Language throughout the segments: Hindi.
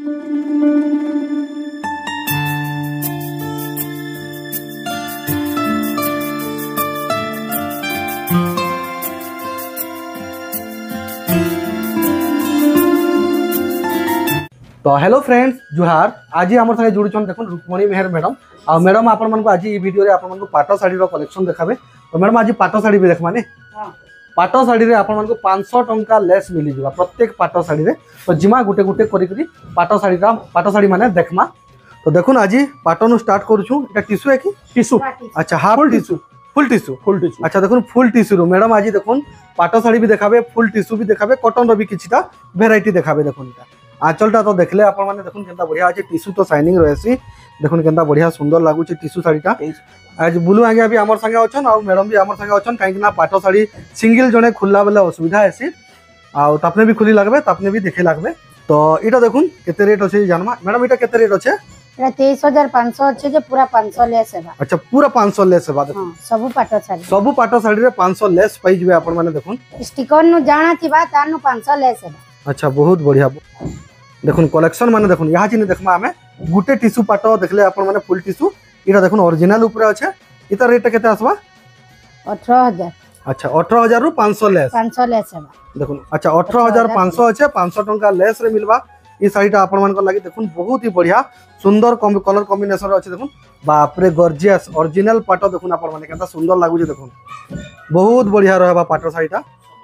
तो हेलो फ्रेंड्स जुहार। आज आम सागे जुड़ुन देखो रुक्मणी मेहर मैडम आ मैडम आपण मानक आज ये वीडियो रे आपण मानक पाट साड़ी रो कलेक्शन देखाबे। तो मैडम आज पाट साड़ी भी देखमा ने। हां पाट साड़ी रे आपण मानक 500 टंका लेस मिली जिवा प्रत्येक पाट साड़ी रे। तो जिमा गुटे गुटे करी करी पाट साड़ी माने देखमा। तो देखुन आज पाटनु स्टार्ट करूछु। एटा टिश्यू है कि टिश्यू? अच्छा हाफ टिश्यू फुल टिश्यू। अच्छा देखुन फुल टिश्यू रो मैडम आज देखुन पाट साड़ी भी देखाबे, फुल टिश्यू भी देखाबे, कॉटन रो भी किछिटा वेराइटी देखाबे। देखुन एटा आंचलटा तो देखले आपण माने देखुन केनता बढ़िया अछि। टिश्यू तो शाइनिंग रहसी। देखुन केनता बढ़िया सुंदर लागु छी टिश्यू साड़ीटा। आज बुलु आगे भी हमर संगे अछन आ मैडम भी हमर संगे अछन। काहे कि ना पाटो साड़ी सिंगल जने खुल्ला बेले असुविधा हेसी आ तापने भी खुली लागबे, तापने भी देखे लागबे। तो इटा देखुन केते रेट अछि जानमा मैडम? इटा केते रेट अछि? एटा 23500 अछि जे पूरा 500 लेस हेबा। अच्छा पूरा 500 लेस हेबा। देखुन सब पाटो साड़ी रे 500 लेस पई जबे आपण माने। देखुन स्टिकर नु जाना थिबा तानु 500 लेस हेबा। अच्छा बहुत बढ़िया। देखुन कलेक्शन माने देखुन यहाँ चिनी देखमा हमें गुटे टिश्यू पाटो देखले आपण माने फुल टिश्यू। इटा देखुन ओरिजिनल ऊपर अछि। इता रेट केते आसबा? 18000। अच्छा 18000 रु 500 लेस हेबा। देखुन अच्छा 18500 अछि। 500 टंका लेस रे मिलबा। ई साड़ीटा आपण मान को लागि देखुन बहुत ही बढ़िया सुंदर कलर कॉम्बिनेशन अछि। देखुन बाप रे गॉर्जियस ओरिजिनल पाटो देखुन आपण माने केता सुंदर लागु छै। देखुन बहुत बढ़िया रहबा पाटो साड़ीटा।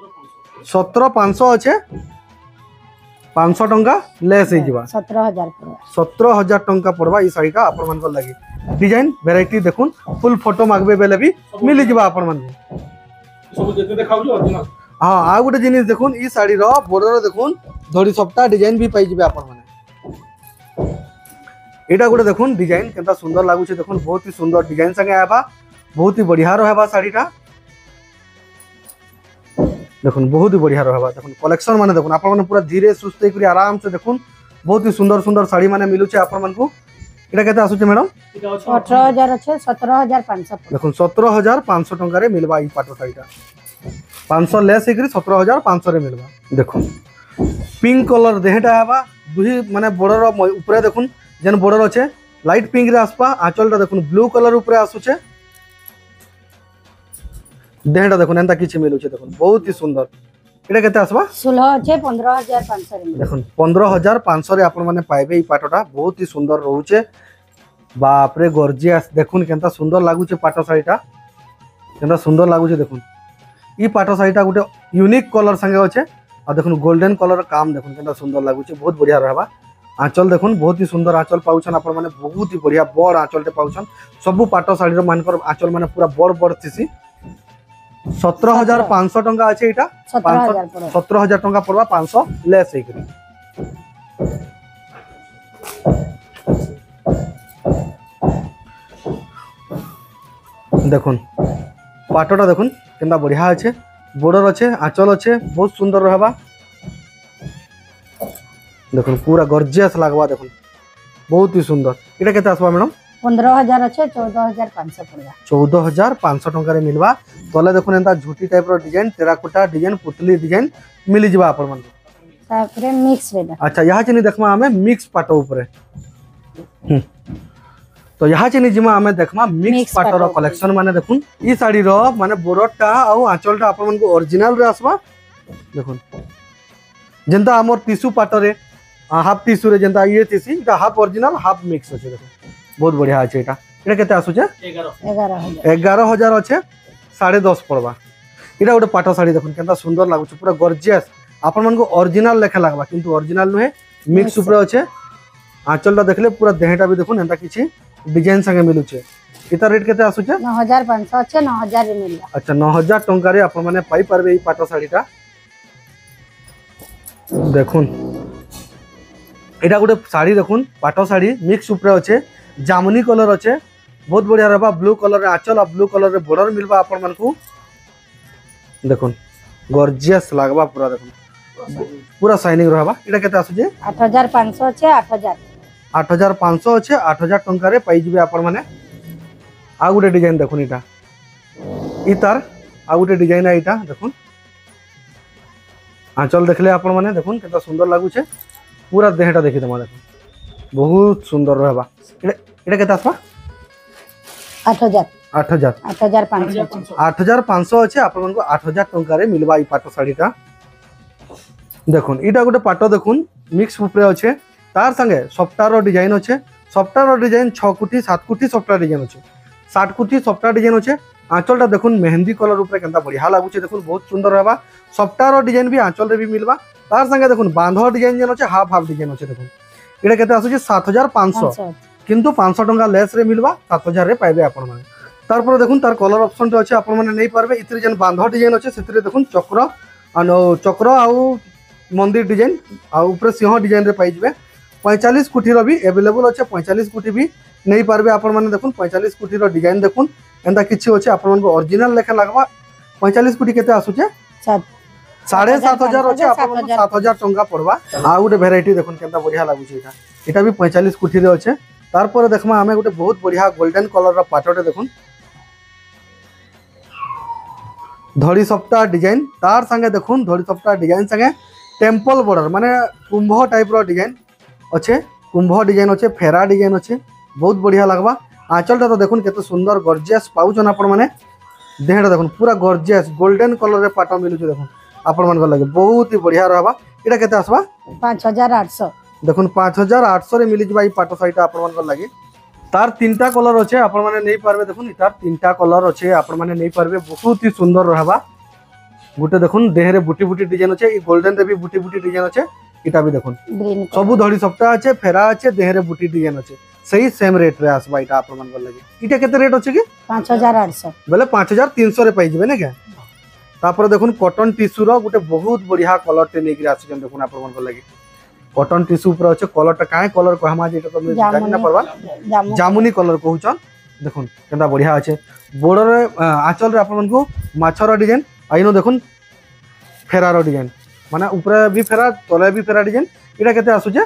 17500 अछि। 500 टंका लेस हे जिवा 17000 टंका पड़वा। ई साड़ीटा आपण मान को लागि डिजाइन वेराइटी देखुन फुल फोटो मागबे बेले भी मिली जिवा आपण मान सब जेते देखाउ जो ओरिजिनल। हां आ गुटे जिनिस देखुन ई साड़ी रो बॉर्डर देखुन धड़ी सप्ताह डिजाइन भी पाई जिवे आपण माने। एटा गुटे देखुन डिजाइन केता सुंदर लागु छै। देखुन बहुत ही सुंदर डिजाइन संगे आबा बहुत ही बढ़िया रहबा साड़ीटा। देखुन बहुत ही बढ़िया रहबा। देखुन कलेक्शन माने देखुन आपण माने पूरा धीरे सुस्ते करी आराम से देखुन बहुत ही सुंदर सुंदर साड़ी माने मिलु छै आपण मान को। एटा केते आसु छै मैडम? 18000 अछि 17500। देखुन 17500 टंका रे मिलबा ई पाटो साड़ीटा। 500 लेस हे करी 17500 रे मिलबा। देखुन पिंक कलर देहटा आबा दुही माने बॉर्डर ऊपर देखुन जेन बॉर्डर अछि लाइट पिंक रे आसपा। आंचलटा देखुन ब्लू कलर ऊपर आसु छै। देहटा देखुन एंता किछि मिलु छै। देखुन बहुत ही सुंदर। एटा केते आसबा? 16 अछि 15500 रे। देखुन 15500 रे आपण माने पाइबे ई पाटोटा। बहुत ही सुंदर रहू छै। बाप रे गॉर्जियस। देखुन केनता सुंदर लागु छै पाटो साड़ीटा। केनता सुंदर लागु छै। देखुन ई पाटो साड़ीटा गुटे यूनिक कलर संगे अछि आ देखुन गोल्डन कलर काम देखुन केनता सुंदर लागु छै। बहुत बढ़िया रहबा। आंचल देखुन बहुत ही सुंदर आंचल पाउछन आपण माने। बहुत ही बढ़िया बड़ आंचलटे पाउछन। सब पाटो साड़ी रो मानकर आंचल माने पूरा बड़ बड़ थिसी। 17500 टंका अछि। एटा 17000 टंका पड़वा 500 लेस हे करी। देखुन पाटोटा देखुन केनता बढ़िया अछि। बॉर्डर अछि आंचल अछि बहुत सुंदर रहबा। देखुन पूरा गॉर्जियस लागबा। देखुन बहुत ही सुंदर। एटा केते आसबा मैडम? 15000 अछि 14500 पड़वा। 14500 टंका रे मिलबा। तले देखुन एंता झूटी टाइप रो डिजाइन टेराकोटा डिजाइन पुतली डिजाइन मिली जिबा आपण मन। तापरे मिक्स रेडा। अच्छा यहाँ चिनी देखमा हमें मिक्स पाटो ऊपर। तो यहाँ चिनी जिमा हमें देखमा मिक्स पाटो रो कलेक्शन माने। देखुन ई साड़ी रो माने बोरटा आ आंचलटा आपण मन को ओरिजिनल रे आसबा। देखुन जेंता हमर टिश्यू पाटो रे हाफ टिश्यू रे जेंता ये थिसी ता हाफ ओरिजिनल हाफ मिक्स अछि। देखुन बहुत बढ़िया अछि। एटा एटा केते आसु छै? 11000 अछि 10.5 पड़वा। एटा गोटे पाटो साड़ी देखुन केनता सुंदर लागु छै पूरा गॉर्जियस। आपण मन को ओरिजिनल लेखा लागबा किंतु ओरिजिनल नुहे मिक्स ऊपर अछि। आंचलटा देखले पूरा देहटा भी देखुन एंता किछि डिजाइन संगे मिलु छै। इता रेट केते आसु छै? 9500 अछि 9000 रे मिलला। अच्छा 9000 टंका रे आपण माने पाई परबे ई पाटो साड़ीटा। देखुन एटा गोटे साड़ी देखुन पाटो साड़ी मिक्स ऊपर अछि जामुनी कलर अछि बहुत बढ़िया रहबा। ब्लू कलर रे आंचल आ ब्लू कलर रे बॉर्डर मिलबा आपण मन को। देखुन गॉर्जियस लागबा पूरा। देखुन पूरा शाइनिंग रहबा। एटा केते आसु जे? 8500 अछि 8000। 8500 अछि 8000 टंका रे पाई जिबे आपण माने। आ गुटे डिजाइन देखुन इटा ई तार आ गुटे डिजाइन है इटा। देखुन आंचल देखले आपण माने देखुन केता सुंदर लागु छै। पूरा देहटा देखि दमा। देखुन बहुत सुंदर रहबा। एटा केता आसबा 8000 8000 8500 8500 अच्छे आपण मानको 8000 टंका रे मिलबा ई पाटो साड़ीटा। देखुन इटा गोटे पाटो देखुन मिक्स उपरे अच्छे तार संगे सफ्टार डिजाइन अच्छे। सफ्टार डिजाइन 6 कुटी 7 कुटी सफ्टार डिजाइन अच्छे 60 कुटी सफ्टार डिजाइन अच्छे। आंचलटा देखुन मेहंदी कलर उपरे केनता बढ़िया लागुचे देखुन बहुत सुंदर रहबा। सफ्टार डिजाइन भी आंचल रे भी मिलबा तार संगे देखुन बांधो डिजाइन जेन अच्छे हाफ हाफ डिजाइन अच्छे। देखुन इटा केते आसुचे 7500 किंतु 500 टंका लेस रे मिलबा 7000 रे पाइबे आपण माने। तारपर देखुन तार कलर ऑप्शन तो अच्छे आपण माने नहीं पारबे। इतरे जेन बांधो डिजाइन अच्छे सेतरे देखुन चक्र आउ मंदिर डिजाइन आ ऊपर सिंह डिजाइन रे पाई जिवे। 45 कुटी रो भी अवेलेबल अच्छे 45 कुटी भी नहीं पारबे आपण माने। देखुन 45 कुटी रो डिजाइन देखुन एंता किछि अच्छे आपण मानको ओरिजिनल लेखा लागबा। 45 कुटी केते आसुचे 7500 अच्छे आपण मानको 7000 टंका पड़बा। आ गुटे वेराइटी देखुन केनता बढ़िया लागुचे एटा। एटा भी 45 कुटी रे अच्छे। तारपर देखमा हमें गुटे बहुत बढ़िया गोल्डन कलर रो पाटोटे देखुन धड़ी सप्ताह डिजाइन तार संगे देखुन धड़ी सप्ताह डिजाइन संगे टेम्पल बॉर्डर माने कुंभ टाइप रो डिजाइन अच्छे। कुंभ डिजाइन अच्छे फेरा डिजाइन अच्छे बहुत बढ़िया लगवा। आंचलटा तो देखुन केते सुंदर गॉर्जियस पाउचन आपण माने। देहटा देखुन पूरा गॉर्जियस गोल्डन कलर रे पाटो मिलुचे देखुन आपण मन को लगे बहुत ही बढ़िया रहबा। एटा केते आसबा 5800 देखुन 5800 रे मिली जबा ई पाटो साइटा आपण मन को लगे। तार तीनटा कलर अच्छे आपण माने नहीं पारबे। देखुन तार तीनटा कलर अच्छे आपण माने नहीं पारबे बहुत ही सुंदर रहबा। गुटे देखुन देहरे बुटी बुटी डिजाइन अच्छे गोल्डन रे भी बुटी बुटी डिजाइन अच्छे। इटा भी देखुन सबु धड़ी सप्ताह अच्छे फेरा अच्छे देहरे बुटी डिजाइन अच्छे सही सेम रेट रे आसबा। इटा आपण मन को लगे। इटा केते रेट अच्छे कि 5800 बेले 5300 रे पाई जिवे ने क्या। तापर देखुन कॉटन टिश्यू रो गुटे बहुत बढ़िया कलर टे नेकि आछन देखुन आपण मन को लगे। कॉटन टिश्यू ऊपर अच्छे कलरटा काहे कलर कहमा जे तो मैं जानि ना परबा जामुनी कलर कहउछन। देखुन केनता बढ़िया अच्छे बॉर्डर रे आंचल रे आपण मन को माछर डिजाइन आइनो देखुन फेरार डिजाइन माने ऊपर भी फेरा तले भी फेरा डिजाइन। एटा केते आसुचे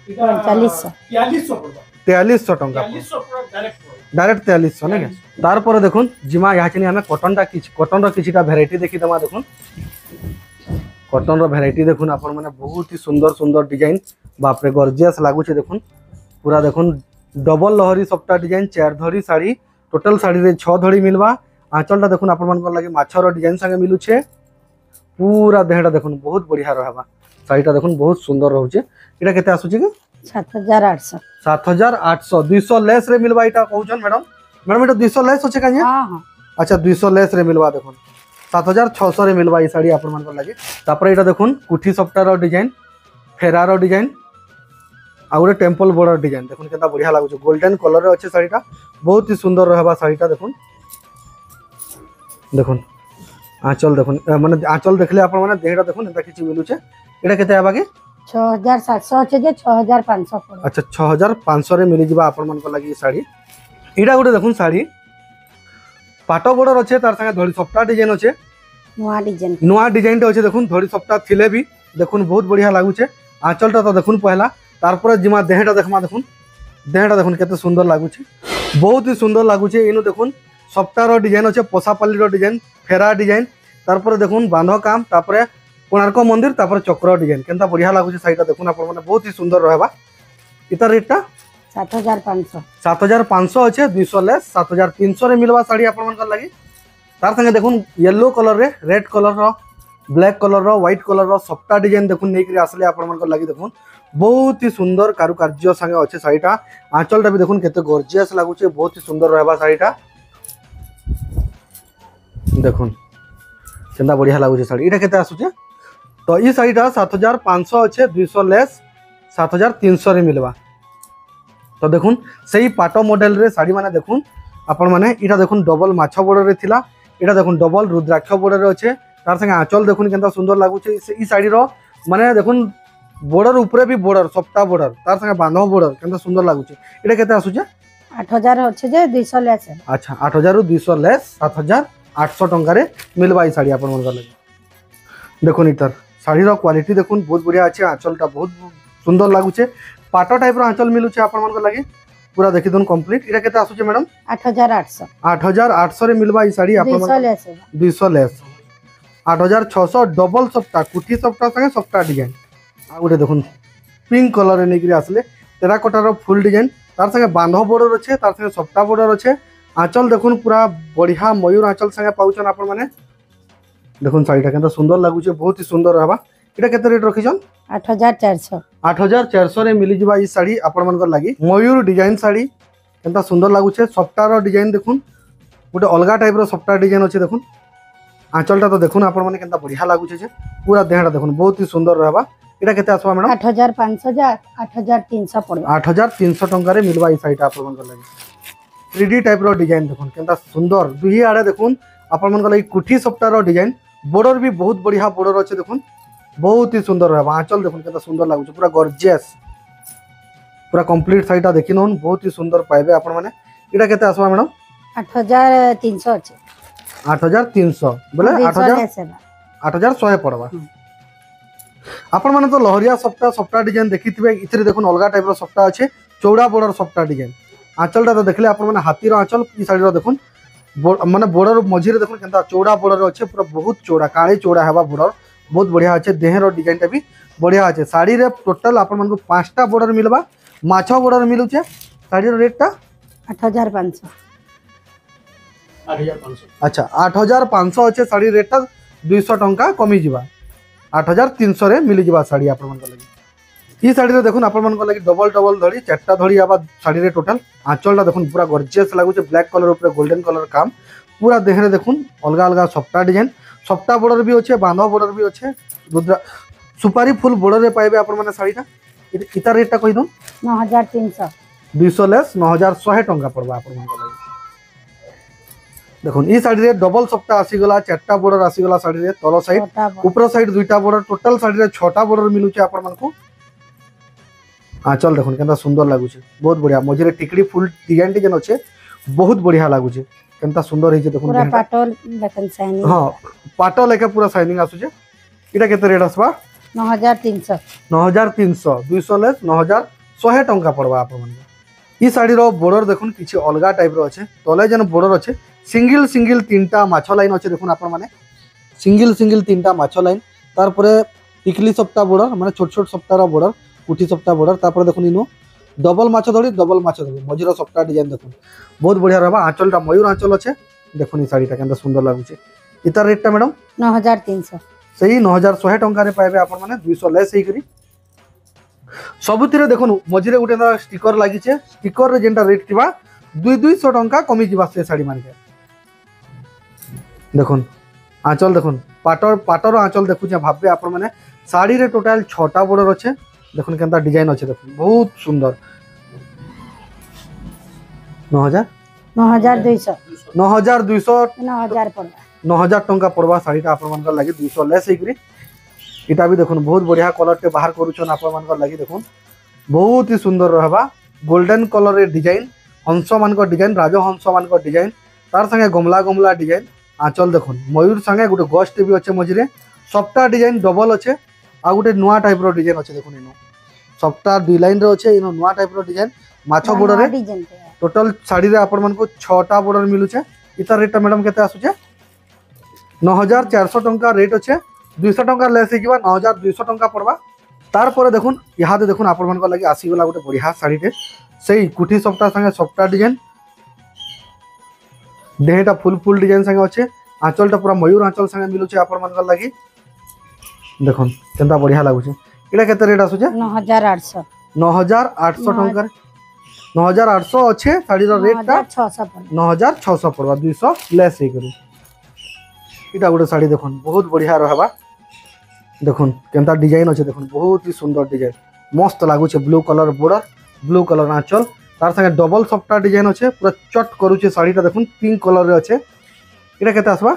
4300 टंका डायरेक्ट 4300 ने। तार पर देखुन जिमा यहाँ चिनी हमें कॉटन रो किछिटा वेराइटी देखि दमा। देखुन कॉटन रो वेराइटी देखुन आपण माने बहुत ही सुंदर सुंदर डिजाइन बाप रे गॉर्जियस लागुचे। देखुन पूरा देखुन डबल लहरी सप्ताह डिजाइन 4 धड़ी साड़ी टोटल साड़ी रे 6 धड़ी मिलबा। आंचलटा देखुन आपण मन को लगे माछर डिजाइन संगे मिलुछे। पूरा देहटा देखुन बहुत बढ़िया रहबा। साड़ीटा देखुन बहुत सुंदर रहउचे। एटा केते आसुचे कि 7800 7800 200 लेस रे मिलबा। एटा कहउछन मैडम एटा 200 लेस होचे काजे। हां अच्छा 200 लेस रे मिलबा। देखुन 7600 रे मिलबा ई साड़ी आपण मन को लगे। तापर एटा देखुन कुठी सप्ताह रो डिजाइन फेरा रो डिजाइन आ गुटे टेम्पल बॉर्डर डिजाइन देखुन केता बढ़िया लागुचे गोल्डन कलर रे अच्छे। साड़ीटा बहुत ही सुंदर रहबा। साड़ीटा देखुन देखुन आंचल देखुन माने आंचल देखले आपण माने देहटा देखुन एता किछि मिलुचे। एटा केते आबा के 6700 अच्छे जे 6500 पड़े। अच्छा 6500 रे मिली जिबा आपण मन को लगी साड़ी। एटा गुटे देखुन साड़ी पाटो बॉर्डर अच्छे तार संगे धड़ी सप्ताह डिजाइन अच्छे नुआ डिजाइन टे अच्छे। देखुन धड़ी सप्ताह थिले भी देखुन बहुत बढ़िया लागुचे। आंचलटा तो देखुन पहला तारपर जिमा देहटा देखमा। देखुन देहटा देखुन केते सुंदर लागुचे बहुत ही सुंदर लागुचे। इनु देखुन सप्ताह रो डिजाइन अच्छे पोसापल्ली रो डिजाइन फेरा डिजाइन तारपर देखुन बांधो काम तापर कोणार्क मंदिर तापर चक्र डिजाइन केनता बढ़िया लागुचे। साइटा देखुन आपण माने बहुत ही सुंदर रहबा। इता रेटटा 7500 अच्छे 200 लेस 7300 रे मिलबा साड़ी आपण मन लगी। तार संगे देखुन येलो कलर रे रेड कलर रो ब्लैक कलर रो व्हाइट कलर रो सप्ताह डिजाइन देखुन नेकरी आसले आपण मन लगी। देखुन बहुत ही सुंदर कारुकार्य संगे अच्छे साड़ीटा। आंचलटा भी देखुन केते गॉर्जियस लागुचे बहुत ही सुंदर रहबा साड़ीटा। देखुन केनता बढ़िया लागुचे साड़ी। एटा केते आसुचे तो ई साड़ीटा 7500 अच्छे 200 लेस 7300 रे मिलबा। तो देखुन सही पाटो मॉडल रे साड़ी माने देखुन आपण माने इटा देखुन डबल माछ बॉर्डर रे थिला। इटा देखुन डबल रुद्राक्ष बॉर्डर रे अच्छे तार संगे आंचल देखुन केनता सुंदर लागुचे। ई साड़ी रो माने देखुन बॉर्डर ऊपर भी बॉर्डर सप्ताह बॉर्डर तार संगे बांधो बॉर्डर केनता सुंदर लागुचे। एटा केते आसुचे 8000 अच्छे जे 200 लेस। अच्छा 8000 रु 200 लेस 7800 टंका रे मिलबा ई साड़ी आपण मन लगे। देखुन इतर साड़ी रो क्वालिटी देखुन बहुत बढ़िया अच्छे। आंचलटा बहुत सुंदर लागुचे पाटो टाइप रो आंचल मिलुचे आपण मन लगे। पूरा देखि दोन कंप्लीट। एटा केते आसुचे मैडम 8800 रे मिलबा ई साड़ी आपण 200 लेस 8600 डबल सप्ताह कुठी सप्ताह संगे सप्ताह डिजाइन। आ गुटे देखुन पिंक कलर रे नेकरी आसले टेराकोटार फुल डिजाइन तार संगे बांध बॉर्डर अच्छे तार संगे सप्ता बॉर्डर अच्छे आंचल देखुन पूरा बढ़िया मयूर आंचल संगे पाउछन आपण माने देखुन साड़ीटा केनता सुंदर लागुचे बहुत ही सुंदर रहबा एटा केते रेट रखिछन 8400 8400 रे मिली जिबा ई साड़ी आपण मानकर लागी मयूर डिजाइन साड़ी केनता सुंदर लागुचे सप्तार डिजाइन देखुन गोटे अलगा टाइप रो सप्ता डिजाइन अच्छे देखुन आंचलटा तो देखुन आपण माने केनता बढ़िया लागुचे जे पूरा देहटा देखुन बहुत ही सुंदर रहबा एटा केते आसबा मैडम 8500 8300 पड़बा 8300 टंका रे मिलबा ई साड़ीटा आपण मानकर लागी 3D टाइप रो डिजाइन देखुन केनता सुंदर दुही आड़े देखुन आपण मानकर लागी कुठी सप्ता रो डिजाइन बॉर्डर भी बहुत बढ़िया बॉर्डर अच्छे देखुन बहुत ही सुंदर रहबा आंचल देखुन केनता सुंदर लागुचे पूरा गॉर्जियस पूरा कंप्लीट साइडा देखि नोन बहुत ही सुंदर पाइबे आपण माने एटा केते आसबा मैडम 8300 अछि 8300 बोले 8100 पड़वा आपण माने तो लहरिया सप्ता सप्ता डिजाइन देखिथिबे इतरे देखुन अलगा टाइप रो सप्ता अच्छे चौड़ा बॉर्डर सप्ता डिजाइन आंचलटा तो देखले आपण माने हाथी रो आंचल ई साइड रो देखुन माने बॉर्डर मझिरे देखुन केनता चौड़ा बॉर्डर अच्छे पूरा बहुत चौड़ा काळे चौड़ा हेबा बॉर्डर बहुत बढ़िया अच्छे देहर डिजाइनटा भी बढ़िया अच्छे साड़ी रे टोटल आपण मानको 5टा बॉर्डर मिलबा माछो बॉर्डर मिलुचे साड़ी रो रेटटा 8500 अच्छा 8500 अच्छे साड़ी रेटटा 200 टंका कमी जिबा 8300 रे मिली जिबा साड़ी आपण मानको लागि ई साड़ी रे देखुन आपण मानको लागि डबल डबल धड़ी चारटा धड़ी आबा साड़ी रे टोटल आंचलटा देखुन पूरा गॉर्जियस लागुचे ब्लैक कलर ऊपर गोल्डन कलर काम पूरा देहरे देखुन अलगा अलगा सप्ता डिजाइन सप्ता बॉर्डर भी अच्छे बांधा बॉर्डर भी अच्छे रुद्रा सुपारी फुल बॉर्डर रे पाइबे आपण माने साड़ीटा इता रेटटा कहि दो 9300 200 लेस 9100 टंका पड़बा आपण मानको लागि देखुन ई साड़ी रे डबल सप्ता आसी गला चारटा बॉर्डर आसी गला साड़ी रे तलो साइड ऊपर साइड दुईटा बॉर्डर टोटल साड़ी रे 6टा बॉर्डर मिलुचे आपण मानको आंचल देखुन केनता सुंदर लागुचे बहुत बढ़िया मझिरे टिकड़ी फुल डिजाइन डिजाइन अच्छे बहुत बढ़िया लागुचे केनता सुंदर हिजे देखुन पूरा पाटल देखन शाइनिंग हां पाटल लेके पूरा शाइनिंग आसुचे इटा केते रेट आसबा 9300 9300 200 लेस 9100 टंका पड़वा आपण माने ई साड़ी रो बॉर्डर देखुन किछि अलगा टाइप रो अच्छे तले जन बॉर्डर अच्छे सिंगल सिंगल तीनटा माछो लाइन अच्छे देखुन आपण माने सिंगल सिंगल तीनटा माछो लाइन तार परे टिकली सप्ता बॉर्डर माने छोट छोट सप्ता रो बॉर्डर कुटी सप्ता बॉर्डर तार परे देखुन इनो डबल माछो धड़ी मझिरो सप्ता डिजाइन देखुन बहुत बढ़िया रहबा आंचलटा मयूर आंचल अच्छे देखुन ई साड़ीटा केनता सुंदर लागुचे इतार रेटटा मैडम 9300 सही 9100 टंका रे पाइबे आपण माने 200 लेस हेई करी सबुतिरे देखुन मझिरे गुटे स्टिकर लागिचे स्टिकर रे जेंटा रेट थिबा 200 टंका कमी जिबा से साड़ी मान के देखुन आंचल देखुन पाटर आंचल देखुचे भाबे आपण माने साड़ी रे टोटल 6टा बॉर्डर अच्छे देखुन केनता डिजाइन अच्छे देखुन बहुत सुंदर 9200 9000 पड़बा 9000 टंका पड़वा साड़ीटा आपण मानकर लागि 200 लेस हेकरी इटा भी देखुन बहुत बढ़िया कलर टे बाहर करूछन आपण मानकर लागि देखुन बहुत ही सुंदर रहबा गोल्डन कलर रे डिजाइन हंस मानकर डिजाइन राजहंस मानकर डिजाइन तार संगे गमला गमला डिजाइन आंचल देखुन मयूर संगे गुटे गस्ट भी अच्छे मझिरे सप्ता डिजाइन डबल अच्छे आ गुटे नुआ टाइप रो डिजाइन अच्छे देखुन इनो सप्ता दुई लाइन रे अच्छे इनो नुआ टाइप रो डिजाइन माछो बॉर्डर रे टोटल साड़ी रे आपण मानको 6टा बॉर्डर मिलुचे इता रेट मैडम केते आसुचे 9400 टंका रेट अच्छे 200 टंका लेस हेकिबा 9200 टंका पड़वा तार परे देखुन इहादे देखुन आपण मानको लागि आसी गला गुटे बढ़िया साड़ी टे सेही कुठी सप्ता संगे सप्ता डिजाइन देहटा फुल फुल डिजाइन संगे अच्छे आंचलटा पूरा मयूर आंचल संगे मिलुचे आपण मानकर लागि देखुन केनता बढ़िया लागुचे इडा केते रेट आसुचे 9800 टंका 9800 अच्छे साड़ी रो रेटटा 9600 पड़वा 200 लेस हे करी इटा गोटे साड़ी देखुन बहुत बढ़िया रहबा देखुन केनता डिजाइन अच्छे देखुन बहुत ही सुंदर डिजाइन मस्त लागुचे blue colour border blue colour आंचल तार संगे डबल सप्ता डिजाइन अच्छे पूरा चट करूचे साड़ीटा देखुन पिंक कलर रे अच्छे इटा केते आसबा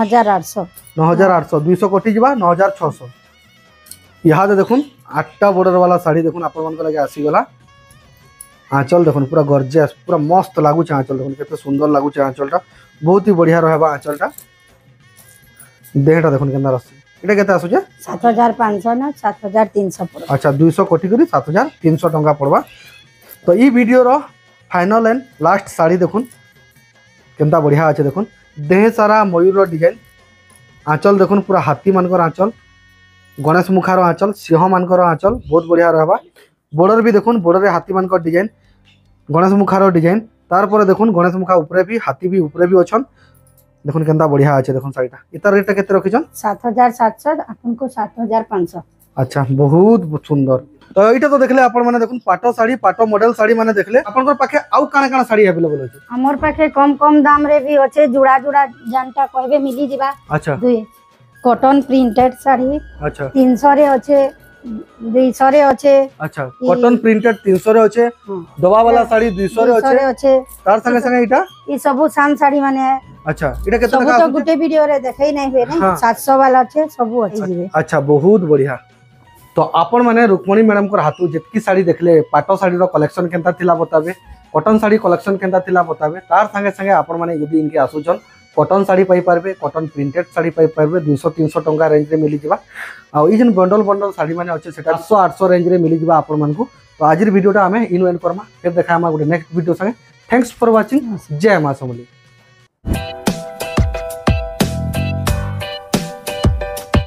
9800 200 कोटी जिबा 9600 इहादे देखुन 8टा बॉर्डर वाला साड़ी देखुन आपण मन को लगे आसी गला आंचल देखुन पूरा गॉर्जियस पूरा मस्त लागुचे आंचल देखुन केते सुंदर लागुचे आंचलटा बहुत ही बढ़िया रहबा आंचलटा देहटा देखुन केनता रसी इटा केते आसुचे 7500 ना 7300 पड़बा अच्छा 200 कोटी करी 7300 टंका पड़बा तो ई वीडियो रो फाइनल एंड लास्ट साड़ी देखुन केनता बढ़िया अच्छे देखुन देह सारा मयूर रो डिजाइन आंचल देखुन पूरा हाथी मानकर आंचल गणेश मुखार आंचल सिंह मानकर आंचल बहुत बढ़िया रहबा बॉर्डर भी देखुन बॉर्डर रे हाथी मान को डिजाइन गणेश मुखार डिजाइन तार पर देखुन गणेश मुखा ऊपर भी हाथी भी ऊपर भी अछन देखुन केनता बढ़िया अच्छे देखुन साड़ीटा इतार रेट केते रखिछन 7,700 आपन को 7,500। अच्छा बहुत सुंदर तो एटा तो देखले आपण माने देखुन पाटो साड़ी पाटो मॉडल साड़ी माने देखले आपण को पाखे आउ काना काना साड़ी अवेलेबल अछि हमर पाखे कम कम दाम रे भी अच्छे जुड़ा जुड़ा जानटा कहबे मिली जिबा। अच्छा दुई कॉटन प्रिंटेड साड़ी अच्छा 300 रे अच्छे 200 रे अच्छे। अच्छा कॉटन प्रिंटेड 300 रे अच्छे दबा वाला साड़ी 200 रे अच्छे तार संगे संगे इटा ई सब सान साड़ी माने है। अच्छा इटा केते सब का तो गुटे वीडियो रे देखै नै हुए नै 700 वाला अच्छे सब अच्छे जिवे। अच्छा बहुत बढ़िया तो आपण माने रुक्मणी मैडम को हाथू जेतकी साड़ी देखले पाटो साड़ी रो कलेक्शन केनता थिला बताबे कॉटन साड़ी कलेक्शन केनता थिला बताबे तार संगे संगे आपण माने यदि इनके आसुचन कॉटन साड़ी पाई पारबे कॉटन प्रिंटेड साड़ी पाई पारबे 200-300 टंका रेंज रे मिली जिबा आ ई जन बंडल बंडल साड़ी माने अच्छे सेटा 700-800 रेंज रे मिली जिबा आपण मानकू। तो आज वीडियोटा हमें इन एंड करमा फिर देखा हम गुटे नेक्स्ट वीडियो संगे थैंक्स फॉर वाचिंग जय मां समली।